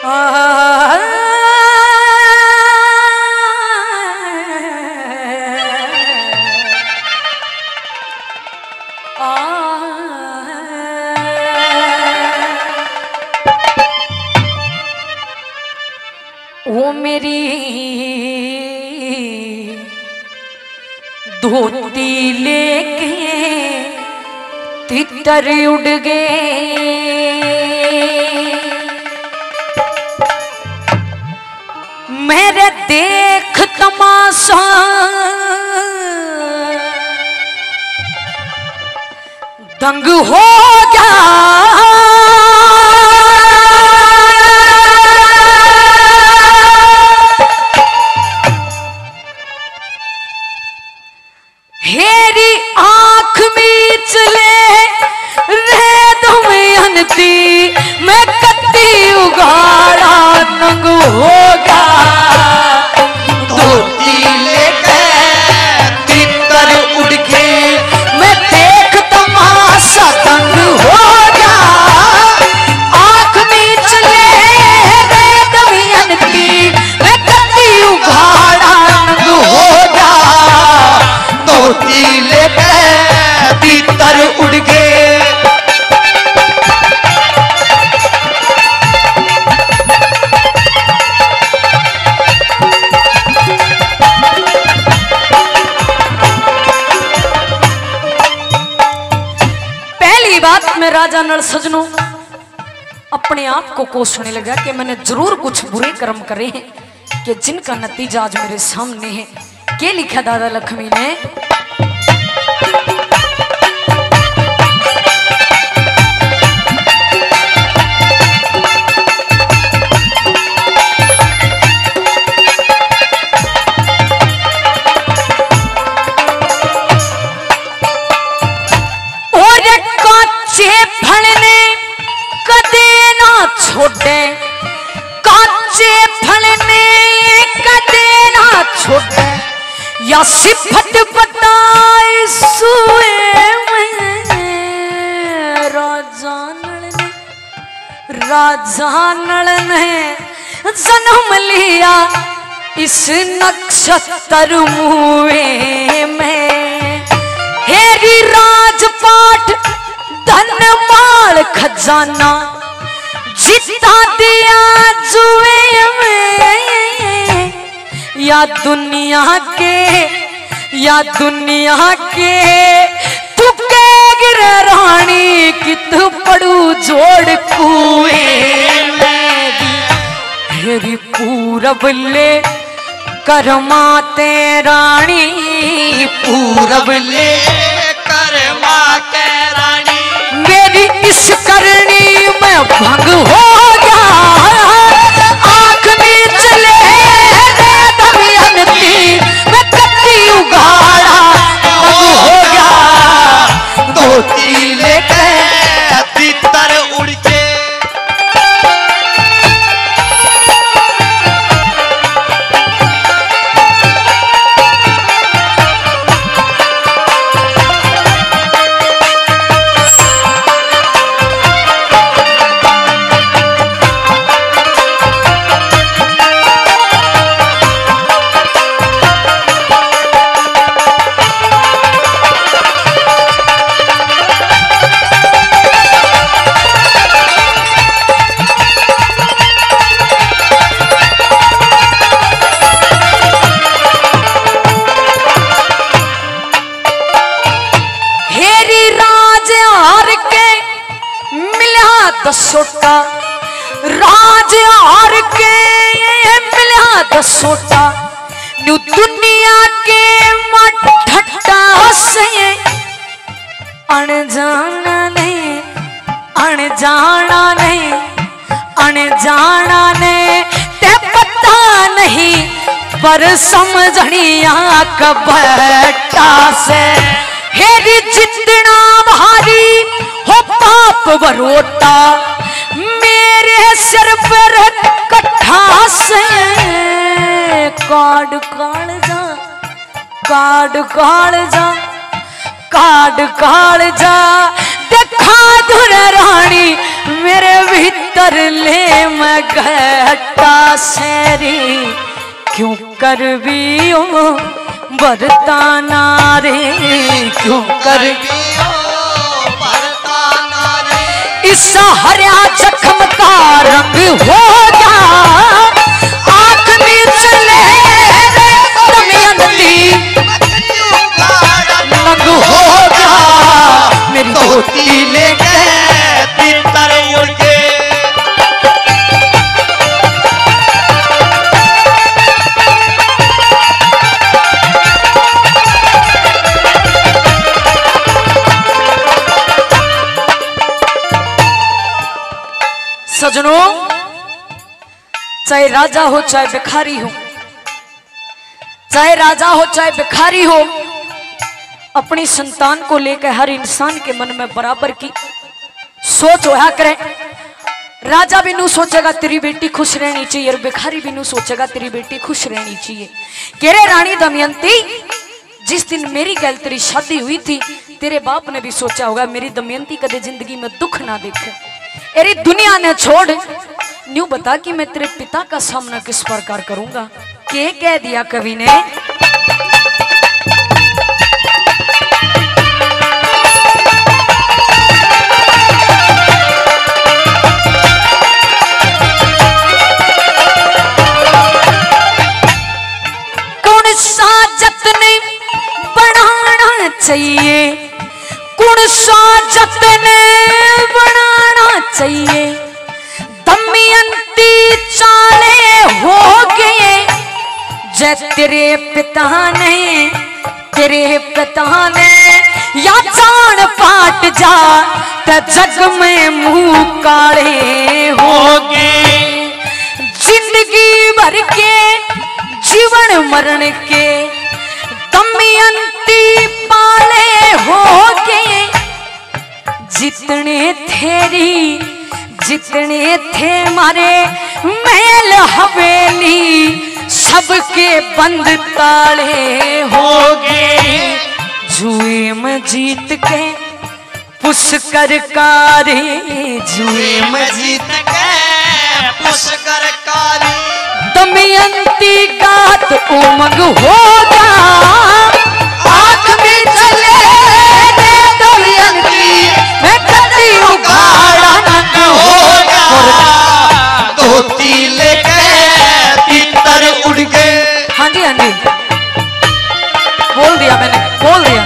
वो मेरी धोती लेके तितर उड़ गए, मेरे देख तमाशा दंग हो गया। हेरी आंख मीच ले रेत में अनती, मैं कत्ती उगाड़ा नंग हो गया। धोती लेके तितर उड़ के, मैं देख तमाशा दंग हो गया। आंख मीच ले रेत में अनती, मैं कत्ती उगाड़ा नंग हो गया। धोती लेके तितर उड़ गए। पहली बात में राजा नल सजनों अपने आप को कोसने लगा कि मैंने जरूर कुछ बुरे कर्म करे हैं कि जिनका नतीजा आज मेरे सामने है। क्या लिखा दादा लक्ष्मी ने? छोटे काचे फल में कदे ना छोटे, या सिफत बताए सुए में राजा नल ने जन्म लिया इस नक्षत्र मुए में। हेरी राजपाट धन माल खजाना जिता दिया जुए में, या दुनिया के तुके गिर रानी कित पड़ू जोड़ कुएं में। हेरी पूरब ले करमाते रानी, पूरब ले करमाते रानी, मेरी इस करनी में भंग हो गया। आंख मीच ले रेत में अनती, मैं कत्ती उगाड़ा भंग हो गया। धोती लेके तितर उड़ के। दसोटा राज हार के मिला दसोटा, न्यू दुनिया के मठट्टा से अनजाना नहीं, अनजाना नहीं, अनजाना ने ते पता नहीं, पर समझनिया कबट्टा से। हेरी जितना भारी हो पाप बरोटा, मेरे सिर पर कट्ठा से काट काल जा, काट काल जा, काट काल जा। देखा धुर रानी मेरे भीतर ले मैं गया बेटा सेरी क्यों करवियो बरताना रे, क्यों करवियो बरताना रे। इस हरिया जख्म का रंग हो जा आंख में चले दमयंती, रंग हो जा मेरी धोती लेके तीतर उड़ के। सजनों, चाहे राजा हो चाहे भिखारी हो, चाहे राजा हो चाहे भिखारी हो, अपनी संतान को लेकर हर इंसान के मन में बराबर की सोच होया करे। राजा भी नू सोचेगा तेरी बेटी खुश रहनी चाहिए और भिखारी भी नू सोचेगा तेरी बेटी खुश रहनी चाहिए। कह रे रानी दमयंती, जिस दिन मेरी गैल तेरी शादी हुई थी, तेरे बाप ने भी सोचा होगा मेरी दमयंती कदे जिंदगी में दुख ना देखे। अरे दुनिया ने छोड़, न्यू बता कि मैं तेरे पिता का सामना किस प्रकार करूंगा। के कह दिया कवि ने, कौन सा जतन बनाना चाहिए, कौन सा जतन बनाना चाहिए। दमयंती चाले हो गए जै तेरे पिता ने या जान पाट जा ते जग में मुंह काले हो गए। जिंदगी भर के जीवन मरण के दमयंती पाले हो गए। जितने थे मारे महल हवेली, सबके बंद ताले हो गए। जुए में जीत के पुष्कर कारी, जुए में जीत के पुष्कर कारी। दमयंती गात उमंग होगा आंख में चले दमयंती, मैं कदी उघाड़ा नंग होगा धोती लेके तीतर उड़ गए। हाँ जी हाँ जी, बोल दिया मैंने, बोल दिया।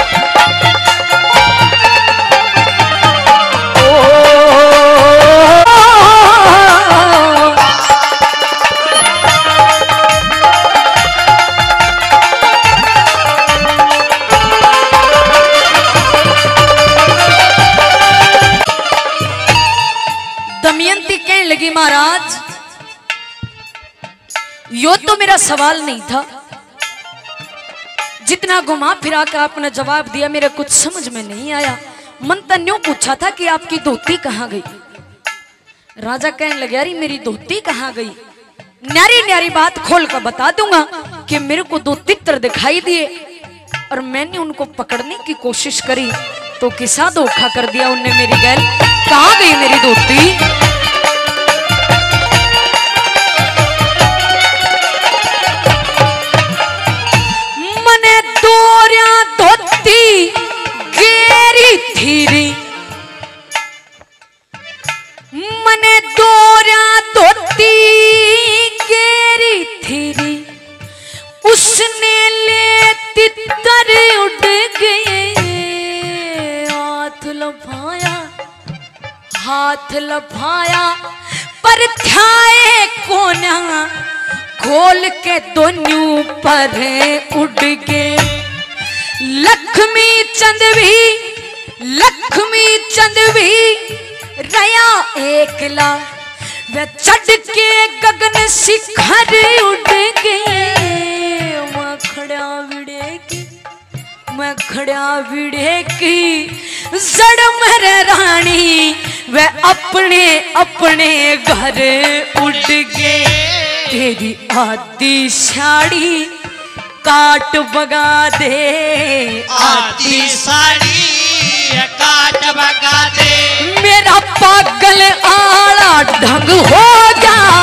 दमयंती कहने लगी महाराज, यो तो मेरा सवाल नहीं था, जितना घुमा फिरा कर आपने जवाब दिया मेरा कुछ समझ में नहीं आया। मन तो न्यू पूछा था कि आपकी धोती कहाँ गई। राजा कहने लगे अरे मेरी धोती कहाँ गई। न्यारी न्यारी बात खोल कर बता दूंगा कि मेरे को दो तितर दिखाई दिए और मैंने उनको पकड़ने की कोशिश करी तो किसा धोखा कर दिया उनने मेरी गैल। कहाँ गई मेरी धोती। मने दोरिया धोती गेरी थीरी, मने दोरिया धोती गेरी थीरी, उसने ले तितर उड़ गए। हाथ लभाया पर ध्याए कोना, खोल के दोनों पर उड़ गए। लक्ष्मी चंद भी रया एकला, वे चढ़ के गगन शिखर उड़ गए। मैं खड़ा विड़े की जड़ मर रानी, वे अपने अपने घर उड़ गए। तेरी आदि साड़ी काट बगा दे, आदि साड़ी काट बगा दे। मेरा पागल आला ढंग हो जा,